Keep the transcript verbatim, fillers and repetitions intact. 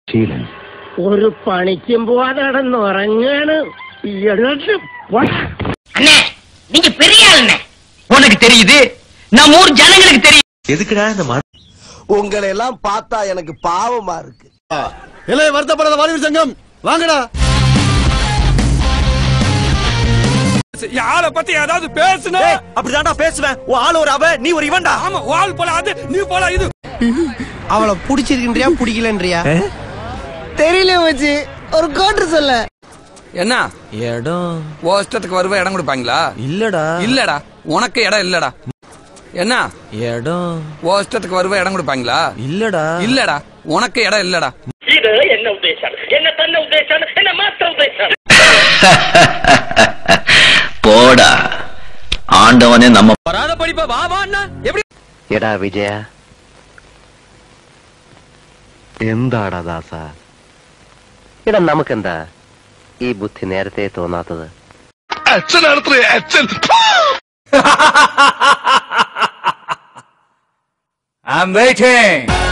ശീലൻ ഒരു പണിക്കും പോവാതെ നടന്നുറങ്ങാണ്. அண்ணே நீங்க பெரிய ஆளுண்ணே. உனக்கு தெரியுது, நம்ம ஊர் ஜனங்களுக்கு தெரியும். எதுக்குடா இந்த மா உங்களை எல்லாம் பார்த்தா எனக்கு பாவமா இருக்கு. இளைய வருத்தப்படாத வாலிபர் சங்கம் வாங்கடா. யார பத்தி ஏதாவது பேசுனா அப்படிதான்டா பேசுவேன். உன் ஆள் ஒரு அவ, நீ ஒரு இவன்டா. ஆமா, வால் போல அது, நீ போல இது. அவளை பிடிச்சிருக்கின்றியா பிடிக்கலன்றியா தெரியல மச்சி. ஒரு கோட்டு சொல்ல. என்ன இடம் ஓஷ்டத்துக்கு வருவ இடம் கொடுப்பாங்களா? இல்லடா. இல்லடா, உனக்கு இடம் இல்லடா. என்ன இடம் ஓஷ்டத்துக்கு வருவ இடம் கொடுப்பாங்களா? இல்லடா. இல்லடா, உனக்கு இடம் இல்லடா. இது என்ன உத்தேசம்? என்ன தன்ன உத்தேசம்? என்ன மாத்திர உத்தேசம்? போடா ஆண்டவனே. நம்ம வராத படிப்பா வா வான்னா எப்படி? എടാ വിജയ, എന്താടാ ദാസ? എടാ നമുക്കെന്താ ഈ ബുദ്ധി നേരത്തെ തോന്നാത്തത്? അച്ഛനാണത്രേ അച്ഛൻ. I'm waiting.